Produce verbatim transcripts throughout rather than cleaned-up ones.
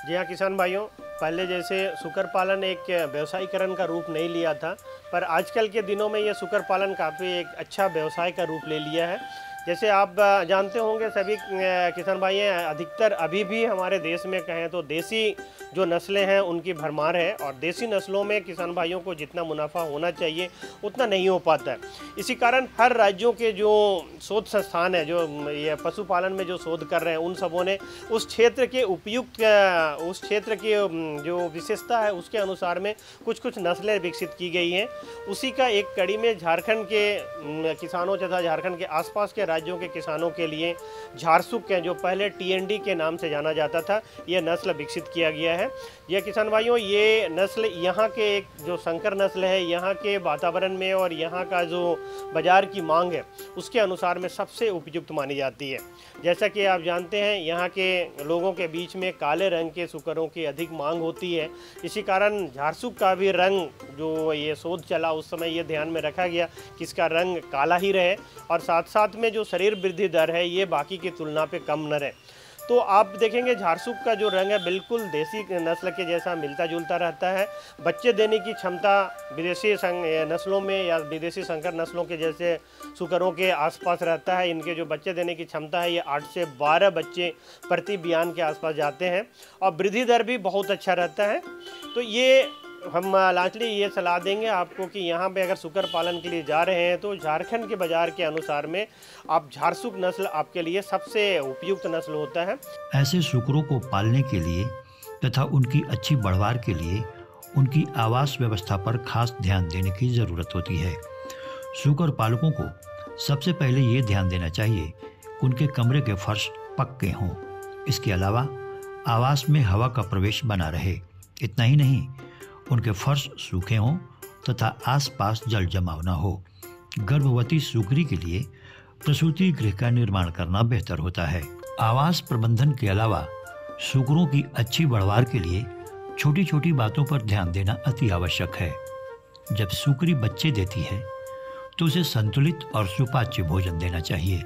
जी हाँ किसान भाइयों, पहले जैसे सुकर पालन एक व्यवसायीकरण का रूप नहीं लिया था, पर आजकल के दिनों में ये सुकर पालन काफ़ी एक अच्छा व्यवसाय का रूप ले लिया है। जैसे आप जानते होंगे सभी किसान भाई हैं, अधिकतर अभी भी हमारे देश में कहें तो देसी जो नस्लें हैं उनकी भरमार है, और देसी नस्लों में किसान भाइयों को जितना मुनाफा होना चाहिए उतना नहीं हो पाता है। इसी कारण हर राज्यों के जो शोध संस्थान है, जो ये पशुपालन में जो शोध कर रहे हैं, उन सबों ने उस क्षेत्र के उपयुक्त उस क्षेत्र की जो विशेषता है उसके अनुसार में कुछ कुछ नस्लें विकसित की गई हैं। उसी का एक कड़ी में झारखंड के किसानों तथा झारखंड के आसपास के राज्यों के किसानों के लिए झारसुक के जो पहले टीएनडी के नाम से जाना जाता था, यह नस्ल विकसित किया गया है। यह किसान भाइयों, ये नस्ल यहाँ के एक जो संकर नस्ल है, यहाँ के वातावरण में और यहाँ का जो बाज़ार की मांग है उसके अनुसार में सबसे उपयुक्त मानी जाती है। जैसा कि आप जानते हैं, यहाँ के लोगों के बीच में काले रंग के सुकरों की अधिक मांग होती है। इसी कारण झारसुक का भी रंग, जो ये शोध चला उस समय ये ध्यान में रखा गया कि इसका रंग काला ही रहे, और साथ साथ में जो शरीर वृद्धि दर है ये बाकी की तुलना पे कम न रहे। तो आप देखेंगे झारसुक का जो रंग है बिल्कुल देसी नस्ल के जैसा मिलता जुलता रहता है। बच्चे देने की क्षमता विदेशी नस्लों में या विदेशी संकर नस्लों के जैसे सुकरों के आसपास रहता है। इनके जो बच्चे देने की क्षमता है ये आठ से बारह बच्चे प्रति बयान के आसपास जाते हैं, और वृद्धि दर भी बहुत अच्छा रहता है। तो ये हम लास्टली ये सलाह देंगे आपको कि यहाँ पे अगर सुकर पालन के लिए जा रहे हैं तो झारखंड के बाज़ार के अनुसार में आप झारसुक नस्ल आपके लिए सबसे उपयुक्त नस्ल होता है। ऐसे सुकरों को पालने के लिए तथा उनकी अच्छी बढ़वार के लिए उनकी आवास व्यवस्था पर खास ध्यान देने की ज़रूरत होती है। सुकर पालकों को सबसे पहले ये ध्यान देना चाहिए कि उनके कमरे के फर्श पक्के हों। इसके अलावा आवास में हवा का प्रवेश बना रहे। इतना ही नहीं, उनके फर्श सूखे हों तथा आसपास जल जमाव न हो। गर्भवती सुकरी के लिए प्रसूति गृह का निर्माण करना बेहतर होता है। आवास प्रबंधन के अलावा सुकरों की अच्छी बढ़वार के लिए छोटी छोटी बातों पर ध्यान देना अति आवश्यक है। जब सुकरी बच्चे देती है तो उसे संतुलित और सुपाच्य भोजन देना चाहिए।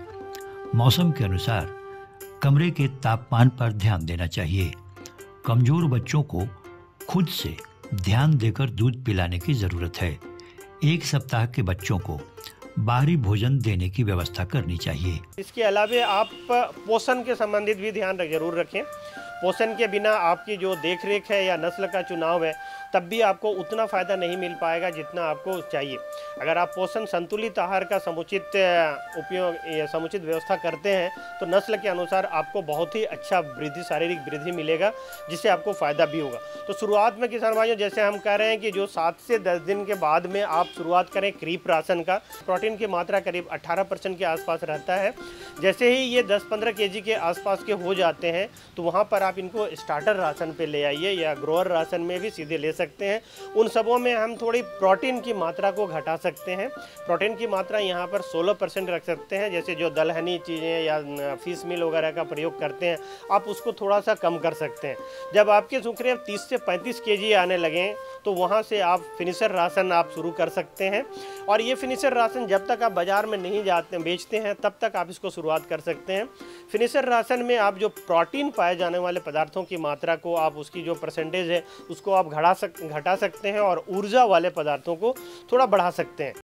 मौसम के अनुसार कमरे के तापमान पर ध्यान देना चाहिए। कमजोर बच्चों को खुद से ध्यान देकर दूध पिलाने की जरूरत है। एक सप्ताह के बच्चों को बाहरी भोजन देने की व्यवस्था करनी चाहिए। इसके अलावा आप पोषण के संबंधित भी ध्यान जरूर रखें। पोषण के बिना आपकी जो देखरेख है या नस्ल का चुनाव है तब भी आपको उतना फ़ायदा नहीं मिल पाएगा जितना आपको चाहिए। अगर आप पोषण संतुलित आहार का समुचित उपयोग समुचित व्यवस्था करते हैं तो नस्ल के अनुसार आपको बहुत ही अच्छा वृद्धि शारीरिक वृद्धि मिलेगा, जिससे आपको फ़ायदा भी होगा। तो शुरुआत में किसान भाइयों, जैसे हम कह रहे हैं कि जो सात से दस दिन के बाद में आप शुरुआत करें क्रीप राशन का। प्रोटीन की मात्रा करीब अठारह परसेंट के आसपास रहता है। जैसे ही ये दस पंद्रह के जी के आसपास के हो जाते हैं तो वहाँ पर आप इनको स्टार्टर राशन पे ले आइए या ग्रोअर राशन में भी सीधे ले सकते हैं। उन सबों में हम थोड़ी प्रोटीन की मात्रा को घटा सकते हैं। प्रोटीन की मात्रा यहाँ पर सोलह परसेंट रख सकते हैं। जैसे जो दलहनी चीज़ें या फिश मील वगैरह का प्रयोग करते हैं, आप उसको थोड़ा सा कम कर सकते हैं। जब आपके सुकरे तीस से पैंतीस के जी आने लगें तो वहाँ से आप फिनिशर राशन आप शुरू कर सकते हैं। और ये फिनिशर राशन जब तक आप बाज़ार में नहीं जाते बेचते हैं तब तक आप इसको शुरुआत कर सकते हैं। फिनिशर राशन में आप जो प्रोटीन पाए जाने वाले पदार्थों की मात्रा को, आप उसकी जो परसेंटेज है उसको आप घटा सक घटा सकते हैं और ऊर्जा वाले पदार्थों को थोड़ा बढ़ा सकते हैं।